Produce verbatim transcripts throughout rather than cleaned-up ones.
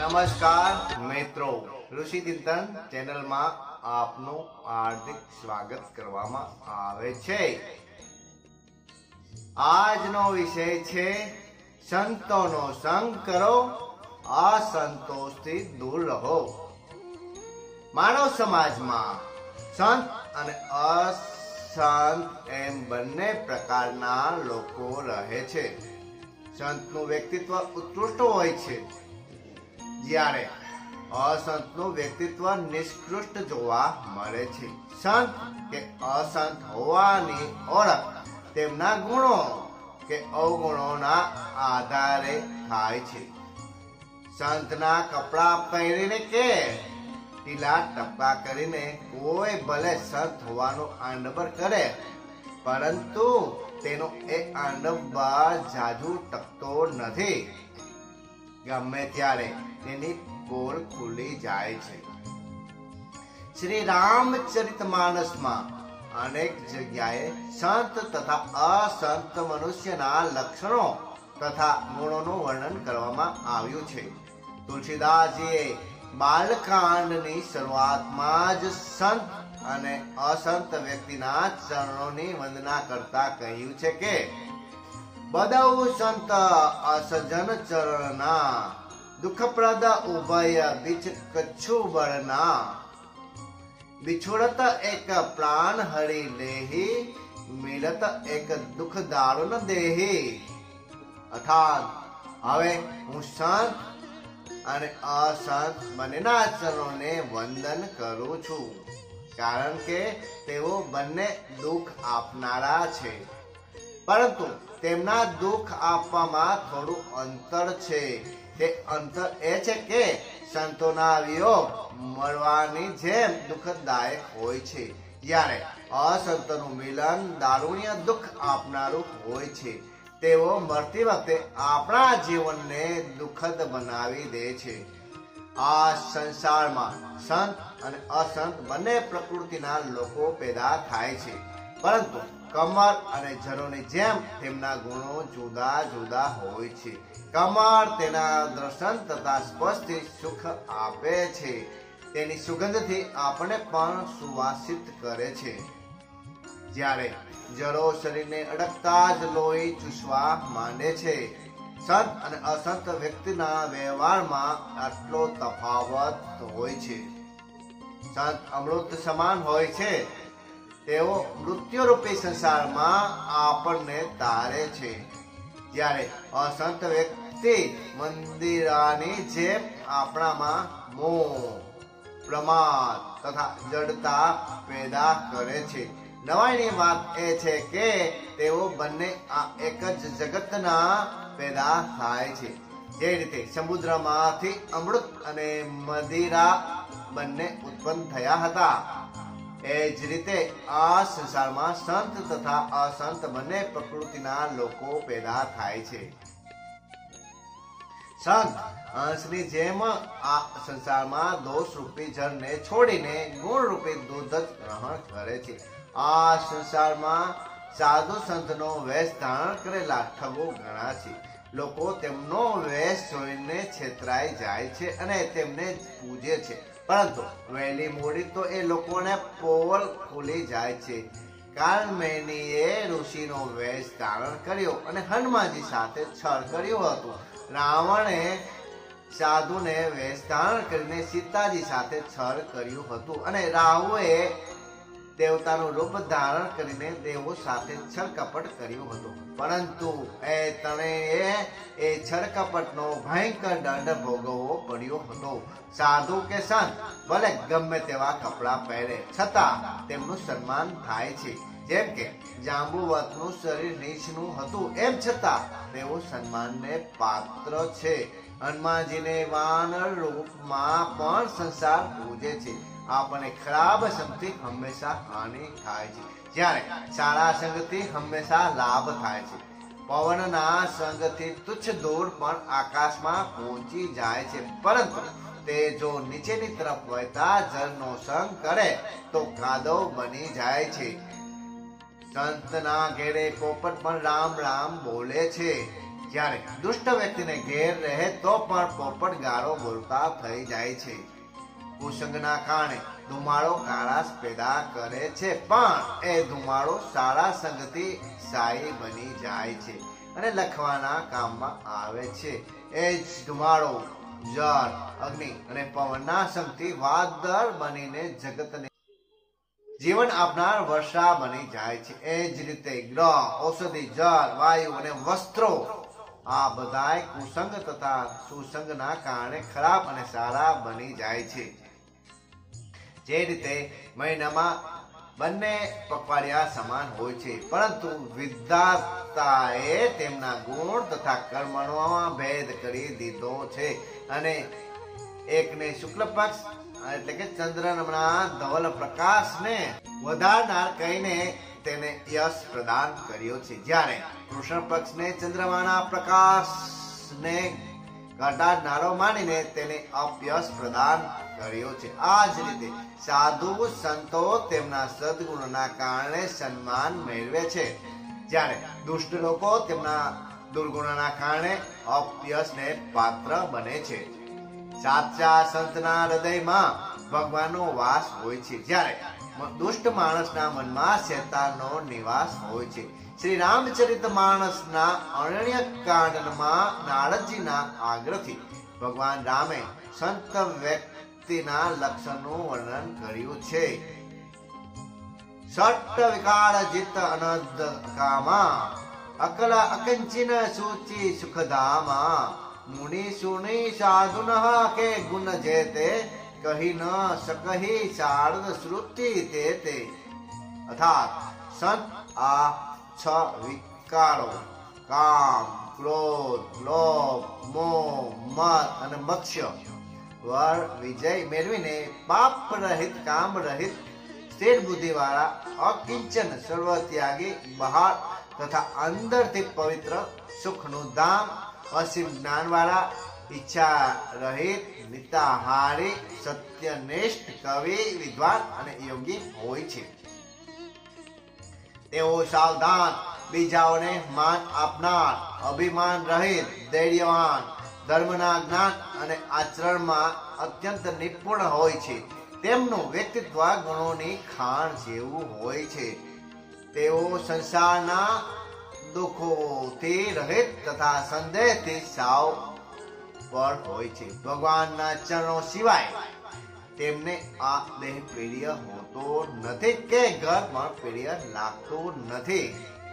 નમસ્કાર મિત્રો, ઋષિ ચિંતન ચેનલમાં આપનું હાર્દિક સ્વાગત કરવામાં આવે છે। આજનો વિષય છે સંતોનો સંગ કરો, અસંતોષથી દૂર રહો। માનવ સમાજમાં સંત અને અસંત એમ બંને પ્રકારના લોકો રહે છે। સંતનું વ્યક્તિત્વ ઉત્કૃષ્ટ હોય છે, જ્યારે અસંતનું વ્યક્તિત્વ નિષ્કૃષ્ટ જોવા મળે છે। સંત કે અસંત હોવાની ઓળખ તેમના ગુણો કે અવગુણોના આધારે થાય છે। સંતના કપડા પહેરીને કે ઢીલા ટપકા કરીને કોઈ ભલે સંત હોવાનો આડંબર કરે, પરંતુ તેનો એ આડંબર જાજુ ટકતો નથી। ગમે ત્યારે તેની પોલ ખુલી જાય છે। શ્રી રામચરિતમાનસમાં અનેક જગ્યાએ સંત તથા અસંત મનુષ્યના લક્ષણો તથા ગુણોનું વર્ણન કરવામાં આવ્યું છે। તુલસીદાસજીએ બાલકાંડની શરૂઆતમાં જ સંત અને અસંત વ્યક્તિના ચરણોની વંદના કરતા કહ્યું છે કે બદૌ સંત અસજન ચરણના, દુઃખપ્રદ ઉભય બીચ કચ્છુ બળના, બિછોડત એક પ્રાણ હરી લેહી, મિલત એક દુઃખ દારૂણ દેહી। અર્થાત હવે હું સંત અને અસંત બંનેના ચરણોને વંદન કરું છું, કારણ કે તેઓ બંને દુઃખ આપનારા છે, પરંતુ તેમના દુઃખ આપવામાં થોડું અંતર છે। તે અંતર એ છે કે સંતોના વિયોગ મળવાની જેમ દુઃખદાયક હોય છે, જ્યારે અસંતોનું મિલન દારૂણ્ય દુઃખ આપનારું હોય છે। તેઓ મરતી વખતે આપણા જીવનને દુઃખદ બનાવી દે છે। આ સંસારમાં સંત અને અસંત બંને પ્રકૃતિના લોકો પેદા થાય છે, પરંતુ કમર અને ઝરોની જેમ તેમના ગુણો જુદા જુદા હોય છે। કમર તેના દર્શન તથા સ્પર્શથી સુખ આપે છે, તેની સુગંધથી આપણે પણ સુવાસિત કરે છે, જ્યારે જરો શરીરને અડકતા જ લોહી ચૂસવા માંડે છે। સંત અને અસંત વ્યક્તિના વ્યવહારમાં આટલો તફાવત હોય છે। સંત અમૃત સમાન હોય છે, તેઓ મૃત્યુરૂપી સંસારમાં આપણને તારે છે, જ્યારે અસંત વ્યક્તિ મંદિરાની જેમ આપણામાં મોહ, પ્રમાદ તથા જડતા પેદા કરે છે। નવાઈની વાત એ છે કે તેઓ બંને આ એક જ જગતના પેદા થાય છે। જે રીતે સમુદ્રમાંથી અમૃત અને મદિરા બંને ઉત્પન્ન થયા હતા, એ જ રીતે આ સંસારમાં સંત તથા અસંત બંને પ્રકૃતિના લોકો પેદા થાય છે। સંત હંસની જેમ આ સંસારમાં દોષ રૂપી જળને છોડીને ગુણ રૂપી દૂધ જ ગ્રહણ કરે છે। આ સંસારમાં સાધુ સંતનો વેશ ધારણ કરેલા ઠગો ઘણા છે। લોકો તેમનો વેશ જોઈને છેતરાઈ જાય છે અને તેમને પૂજે છે, પરંતુ વહેલી મોડી તો એ લોકોને પોલ ખુલી જાય છે। કાલમેનીએ ઋષિનો વેશ ધારણ કર્યો અને હનુમાનજી સાથે છળ કર્યું હતું। રાવણે સાધુને વેશ ધારણ કરીને સીતાજી સાથે છળ કર્યું હતું, અને રાહુએ દેવતાનું રૂપ ધારણ કરીને દેવો સાથે છળ કપટ કર્યું હતું, પરંતુ એ ત્રણેય એ છળ કપટનો ભયંકર દંડ ભોગવવો પડ્યો હતો। સાધુ કે સંત ભલે ગમે તેવા કપડા પહેરે, છતાં તેમનું સન્માન થાય છે। જેમ કે જાંબુવતનું શરીર નીચનું હતું, એમ છતાં તેઓ સન્માનને પાત્ર છે। હનુમાનજીને વાનર રૂપમાં પણ સંસાર પૂજે છે। આપણને ખરાબ સંગથી હંમેશા હાનિ થાય છે, જ્યારે સારા સંગથી હંમેશા લાભ થાય છે। પવનના સંગથી તુચ્છ ધૂળ પણ આકાશમાં પહોંચી જાય છે, પરંતુ તે જો નીચેની તરફ વહેતા જળનો સંગ કરે તો કાદવ બની જાય છે। સંતના ઘેરે પોપટ પણ રામ રામ બોલે છે, જ્યારે દુષ્ટ વ્યક્તિને ઘેર રહે તો પણ પોપટ ગાળો બોલતા થઈ જાય છે. કુસંગના કારણે ધુમાડો કાળાશ પેદા કરે છે, પણ એ ધુમાડો સારા સંગથી સાઈ બની જાય છે અને લખવાના કામમાં આવે છે. એ જ ધુમાડો જળ, અગ્નિ અને પવનના સંગથી વાદળ બનીને જગતને જીવન આપનાર વર્ષા બની જાય છે. એ જ રીતે ગ્રહ, ઔષધિ, જળ, વાયુ અને વસ્ત્રો આ બધા કુસંગ તથા સુસંગના કારણે ખરાબ અને સારા બની જાય છે. જે રીતે મહિનામાં બંને પખવાડિયા સમાન હોય છે, પરંતુ વિધાતાએ તેમના ગુણ તથા કર્મોમાં ભેદ કરી દીધો છે અને એકને શુક્લ પક્ષ એટલે કે ચંદ્રના ધવલ પ્રકાશને વધારનાર કહીને તેને યશ પ્રદાન કર્યો છે, જ્યારે કૃષ્ણ પક્ષને ચંદ્રમાના પ્રકાશને ઘટાડનારો માનીને તેને અપયશ પ્રદાન કર્યો છે. આ જ રીતે સાધુ સંતો તેમના સદગુણના કારણે સન્માન મેળવે છે, જ્યારે દુષ્ટ લોકો તેમના દુર્ગુણના કારણે અપયશને પાત્ર બને છે. સાચા સંતના હૃદયમાં ભગવાનનો વાસ હોય છે, જ્યારે દુષ્ટ માણસના મનમાં શેતાનનો નિવાસ હોય છે. શ્રી રામચરિત માનસના અરણ્ય કાંડમાં નારદજીના આગ્રહથી ભગવાન રામે સંત વ્યક્તિના લક્ષણનું વર્ણન કર્યું છે. સટ્ટ વિકાર જીત અનદ કામા અકલ અકંચિન સૂચિ સુખધામા મુનિ સુનિ સાધુન કે ગુણ જેતે કહી ન શકહી શારદ શ્રુતિ તે તે. અર્થાત સંત આ છ વિકારો કામ, ક્રોધ, લોભ, મોહ, મદ અને મત્સ્ય વર વિજય મેળવીને પાપ રહિત, કામ રહિત, સ્થિર બુદ્ધિ વાળા, અકિંચન, સર્વત્યાગી, બહાર તથા અંદરથી પવિત્ર, સુખનું ધામ, અસીમ જ્ઞાન વાળા, ઈચ્છા રહિત, નિતાહારી, સત્યનિષ્ઠ, કવિ, વિદ્વાન અને યોગી હોય છે. તેઓ સાવધાન, બીજાઓને માન આપનાર, અભિમાન રહિત, ધૈર્યવાન, ધર્મના જ્ઞાન અને આચરણમાં અત્યંત નિપુણ હોય છે. તેમનું વ્યક્તિત્વ ગુણોની ખાણ જેવું હોય છે. તેઓ સંસારના દુઃખોથી રહિત તથા સંદેહથી સાવ પર હોય છે. ભગવાનના ચરણો સિવાય તેમને આ દેહ પ્રિય હોતો નથી કે ઘર પણ પ્રિય લાગતું નથી.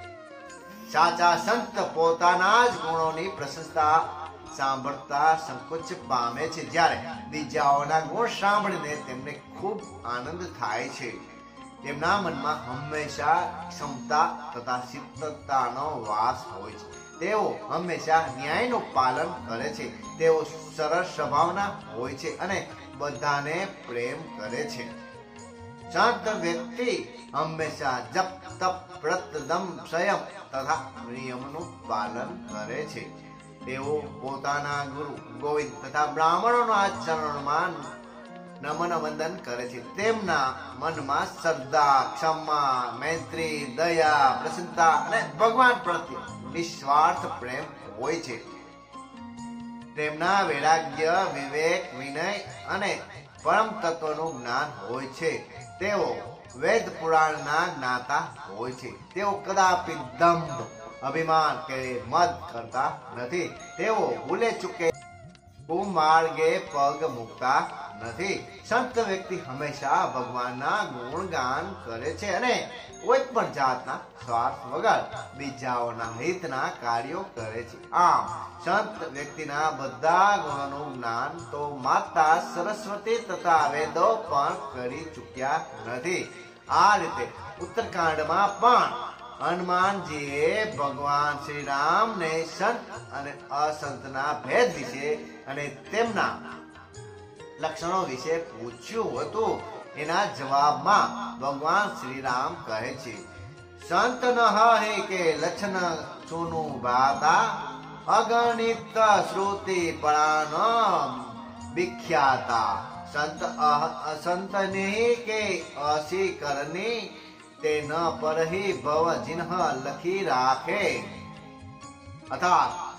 સાચા સંત પોતાના જ ગુણોની પ્રશંસા સાંભળતા સંકોચ પામે છે, જ્યારે બીજાઓના ગુણ સાંભળીને તેમને ખૂબ આનંદ થાય છે. તેમના મનમાં હંમેશા ક્ષમતા તથા શીતળતાનો વાસ હોય છે. તેઓ હંમેશા ન્યાયનું પાલન કરે છે. તેઓ સરળ સ્વભાવના હોય છે અને બધાને પ્રેમ કરે છે. શાંત વ્યક્તિ હંમેશા જપ, તપ, વ્રત, દમ, સંયમ તથા નિયમનું પાલન કરે છે. તેઓ પોતાના ગુરુ ગોવિંદ તથા બ્રાહ્મણોના ચરણમાં નમન વંદન કરે છે. તેમના મનમાં શ્રદ્ધા, ક્ષમા, મૈત્રી, દયા, પ્રસન્નતા અને ભગવાન પ્રત્યે નિસ્વાર્થ પ્રેમ હોય છે. તેમના વૈરાગ્ય, વિવેક, વિનય અને પરમ તત્વનું જ્ઞાન હોય છે. તેઓ વેદ પુરાણના જ્ઞાતા હોય છે. તેઓ કદાપી દંભ, અભિમાન કે મદ કરતા નથી. તેઓ ભૂલે ચૂકે કુમાર્ગે પગ મૂકતા નથી. સંત વ્યક્તિ હંમેશા ભગવાનના ગુણગાન કરે છે અને કોઈ પણ જાતના સ્વાર્થ વગર બીજાઓના હિતના કાર્યો કરે છે. આમ સંત વ્યક્તિના બધા ગુણોનું જ્ઞાન તો માતા સરસ્વતી તથા વેદો પણ કરી ચૂક્યા નથી. આ રીતે ઉત્તરકાંડમાં પણ હનુમાનજીએ ભગવાન શ્રી રામને સંત અને અસંતના ભેદ વિશે અને તેમના લક્ષણો વિશે પૂછ્યું હતું. એના જવાબમાં ભગવાન શ્રી રામ કહે છે, સંત ન હે કે લક્ષણ સુનું ભાતા અગણિત શ્રુતિ પરાન વિખ્યાતા. સંત અસંત નહીં કે અસી કરની તે ન પરહી ભવ ચિહ્ન લખી રાખે. અર્થાત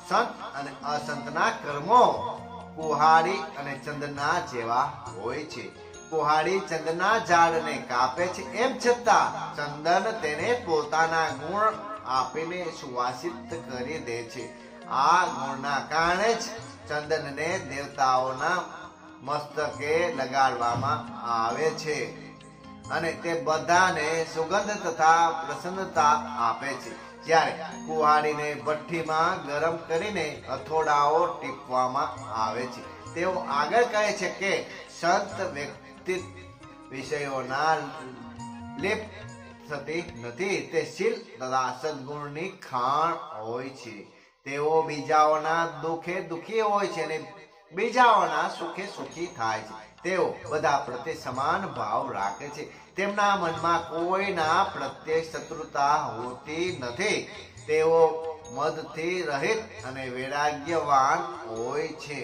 સંત અને અસંતના કર્મો કુહાડી અને ચંદના જેવા હોય છે. કુહાડી ચંદના ઝાડને કાપે છે, એમ છતાં ચંદન તેને પોતાના ગુણ આપીને સુવાસિત કરી દે છે. આ ગુણના કારણે જ ચંદનને દેવતાઓના મસ્તકે લગાડવામાં આવે છે અને તે બધાને સુગંધ તથા પ્રસન્નતા આપે છે. જ્યારે કુહાડીને ભઠ્ઠીમાં ગરમ કરીને હથોડાઓ ટીપવામાં આવે છે. તેઓ આગળ કહે છે કે સંત વ્યક્તિ વિષયોના લેપ થતી નથી, તે શીલ તથા સદગુણની ખાણ હોય છે. તેઓ બીજાઓના દુઃખે દુઃખી હોય છે અને બીજાઓના સુખે સુખી થાય છે. તેઓ બધા પ્રત્યે સમાન ભાવ રાખે છે. તેમના મનમાં કોઈના પ્રત્યે શત્રુતા હોતી નથી. તેઓ મદથી રહિત અને વૈરાગ્યવાન હોય છે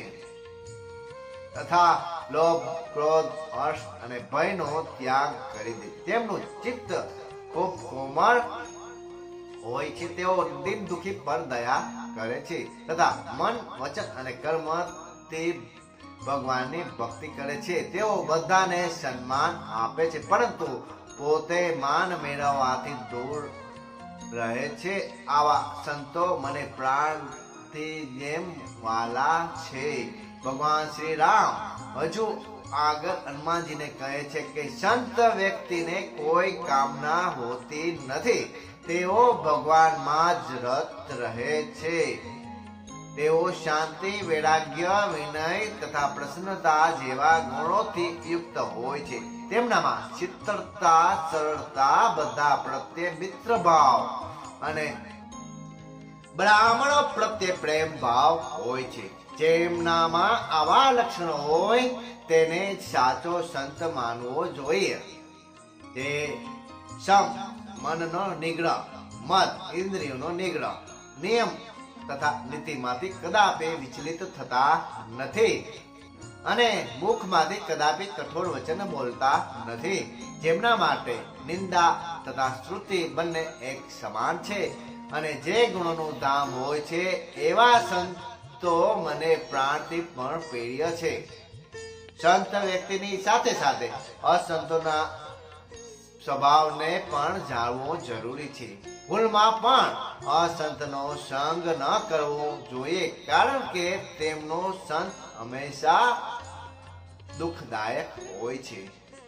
તથા લોભ, ક્રોધ, હર્ષ અને ભયનો ત્યાગ કરી દે. તેમનું ચિત્ત ખૂબ કોમળ હોય છે. તેઓ દીન દુઃખી પર દયા કરે છે તથા મન, વચન અને કર્મથી ભગવાનની ભક્તિ કરે છે. તેઓ બધાને સન્માન આપે છે, પરંતુ પોતે માન મેળવવાથી દૂર રહે છે. આવા સંતો મને પ્રાણથી જેમ વાલા છે. ભગવાન શ્રી રામ હજુ આગળ હનુમાનજીને કહે છે કે સંત વ્યક્તિને કોઈ કામના હોતી નથી. તેઓ ભગવાનમાં જ રત રહે છે. તેઓ શાંતિ, વૈરાગ્ય, વિનય તથા પ્રસન્નતા જેવા ગુણોથી યુક્ત હોય છે. તેમનામાં ચિત્તતા, સરળતા, બધા પ્રત્યે મિત્ર ભાવ અને બ્રાહ્મણો પ્રત્યે પ્રેમ ભાવ હોય છે. જેમનામાં આવા લક્ષણો હોય તેને સાચો સંત માનવો જોઈએ. તે સમ, મનનો નિગ્રહ, મત, ઇન્દ્રિયોનો નિગ્રહ, નિયમ તથા નીતિમાંથી કદાપી વિચલિત થતા નથી અને મુખમાંથી કદાપી કઠોર વચન બોલતા નથી. જેમના માટે નિંદા તથા સ્તુતિ બંને એક સમાન છે અને જે ગુણોનું ધામ હોય છે એવા સંતો મને પ્રાણથી પણ પ્રિય છે. સંત વ્યક્તિની સાથે સાથે અસંતોના સ્વભાવને પણ જાણવો જરૂરી છે. ભૂલમાં પણ અસંતનો સંગ ન કરવો જોઈએ, કારણ કે તેમનો સંત હંમેશા દુઃખદાયક હોય છે.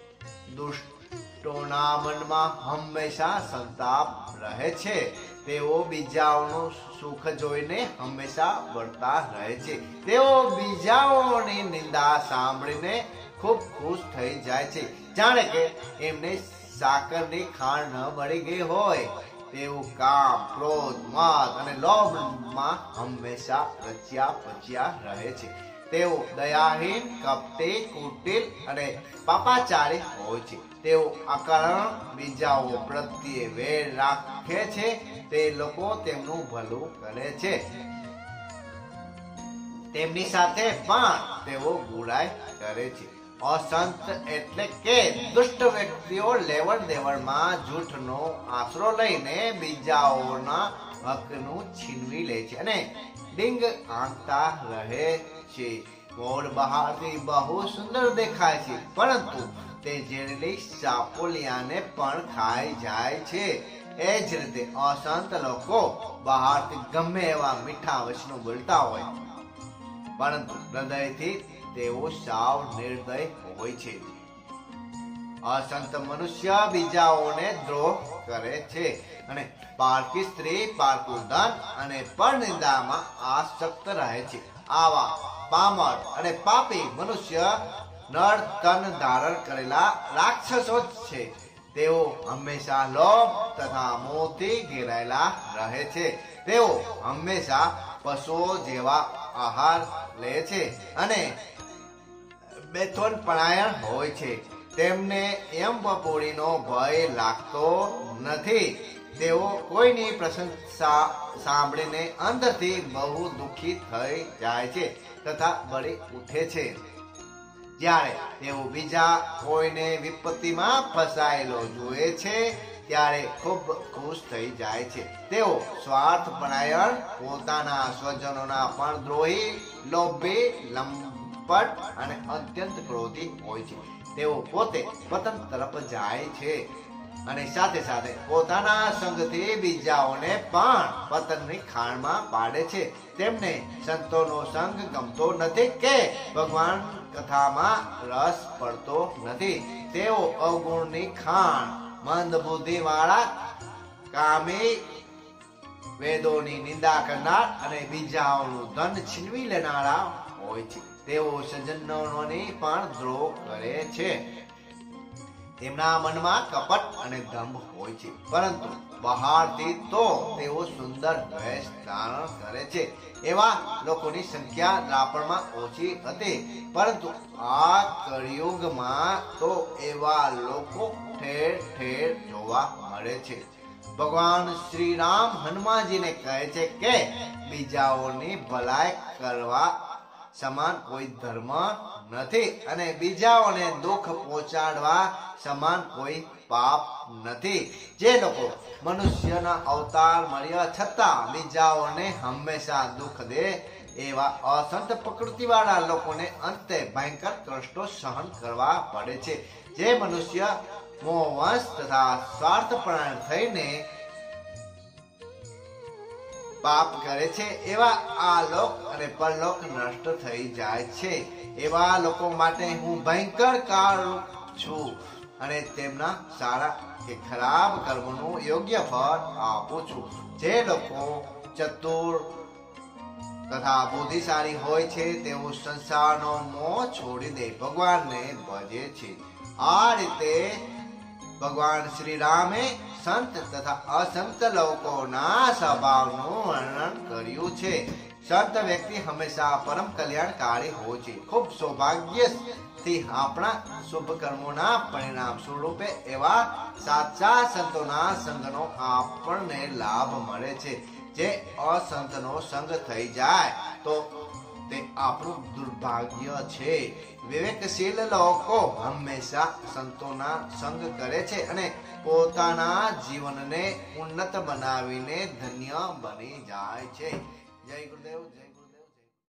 દુષ્ટોના મનમાં હંમેશા સંતાપ રહે છે. તેઓ બીજાઓનું સુખ જોઈને હંમેશા બળતા રહે છે. તેઓ બીજાઓની નિંદા સાંભળીને ખૂબ ખુશ થઈ જાય છે, જાણે કે એમને સાકરની ખાંડ ન મળી ગઈ હોય. તેઓ કામ, ક્રોધ, મદ અને લોભમાં હંમેશા રચ્યા પચ્યા રહે છે. તેઓ દયાહીન, કપટી, કુટિલ અને પાપાચારી હોય છે. તેઓ અકારણ બીજાઓ પ્રત્યે વેર રાખે છે. તે લોકો તેમનું ભલું કરે છે, તેમની સાથે પણ તેઓ બુરાઈ કરે છે. અસંત એટલે કે દુષ્ટ વ્યક્તિઓ લેવડ દેવડમાં જૂઠનો આશરો લઈને બીજાઓના હકનું છીનવી લે છે અને ડીંગ આંકતા રહે છે. મોર બહારથી બહુ સુંદર દેખાય છે, પરંતુ તે ઝેરીલી સાપોલિયાને પણ ખાઈ જાય છે. એ જ રીતે અસંત લોકો બહારથી ગમે એવા મીઠા વચનો બોલતા હોય, પરંતુ હૃદયથી તેઓ સાવ નિર્દય હોય છે. અસંત મનુષ્ય બીજાઓને દ્રોહ કરે છે અને પારકી સ્ત્રી, પારકું ધન અને પરનિંદામાં આસક્ત રહે છે. આવા પામર અને પાપી મનુષ્ય નર તન ધારણ કરેલા રાક્ષસો છે. તેઓ હંમેશા લોભ તથા મોહથી ઘેરાયેલા રહે છે. તેઓ હંમેશા પશુઓ જેવા આહાર લે છે અને બેથોન પણાયણ હોય છે. તેમને એમ બપોડીનો ભય લાગતો નથી. તેઓ કોઈની પ્રશંસા સાંભળીને અંદરથી બહુ દુઃખી થઈ જાય છે તથા બળી ઉઠે છે. જ્યારે તેઓ બીજા કોઈને વિપત્તિમાં ફસાયેલો જુએ છે ત્યારે ખૂબ ખુશ થઈ જાય છે. તેઓ સ્વાર્થ પરાયણ, પોતાના સ્વજનોના પણ દ્રોહી, લોભી, લંપટ અને અત્યંત ક્રોધી હોય છે. તેઓ પોતે પતન તરફ જાય છે અને સાથે સાથે પોતાના સંગથી બીજાઓને પણ પતનની ખાણમાં પાડે છે. તેમને સંતોનો સંગ ગમતો નથી કે ભગવાન કથામાં રસ પડતો નથી. તેઓ અવગુણની ખાણ, મંદ બુદ્ધિ વાળા, કામી, વેદોની નિંદા કરનાર અને બીજાઓનું ધન છીનવી લેનારા હોય છે. તેઓ સજ્જનોની પણ દ્રોહ કરે છે. તેમના મનમાં કપટ અને દંભ હોય છે, પરંતુ બહારથી તો તેઓ સુંદર વેશ ધારણ કરે છે. એવા લોકોની સંખ્યા રાપણમાં ઓછી હતી, પરંતુ આ કળિયુગમાં તો એવા લોકો ઠેર ઠેર જોવા મળે છે. ભગવાન શ્રી રામ હનુમાનજીને કહે છે કે બીજાઓની ભલાઈ કરવા સમાન કોઈ ધર્મ નથી અને બીજાઓને દુઃખ પહોંચાડવા સમાન કોઈ પાપ નથી. જે લોકો મનુષ્યના અવતાર મળ્યા છતાં બીજાઓને હંમેશા દુઃખ દે, એવા અસંત પ્રકૃતિ વાળા લોકોને અંતે ભયંકર કષ્ટો સહન કરવા પડે છે. જે મનુષ્ય મોહવશ તથા સ્વાર્થપરાયણ થઈને પાપ કરે છે, એવા આ લોક અને પરલોક નષ્ટ થઈ જાય છે. એવા લોકો માટે હું ભયંકર કાળરૂપ છું અને તેમના સારા કે ખરાબ કર્મનું યોગ્ય ફળ આપું છું. જે લોકો ચતુર તથા બુદ્ધિશાળી હોય છે, તેઓ સંસારનો મોહ છોડી દે ભગવાનને ભજે છે. આ રીતે ભગવાન શ્રી રામે સંત તથા અસંત લોકોના સ્વભાવનું વર્ણન કર્યું છે. સંત વ્યક્તિ હંમેશા પરમ કલ્યાણકારી હોય છે. ખૂબ સૌભાગ્યથી આપણા શુભ કર્મોના પરિણામ સ્વરૂપે એવા સાચા સંતોના સંગનો આપણને લાભ મળે છે. જે અસંતનો સંગ થઈ જાય તો તે આપણું દુર્ભાગ્ય છે. વિવેકશીલ લોકો હંમેશા સંતોના સંગ કરે છે અને પોતાના જીવનને ઉન્નત બનાવીને ધન્ય બની જાય છે. જય ગુરુદેવ. જય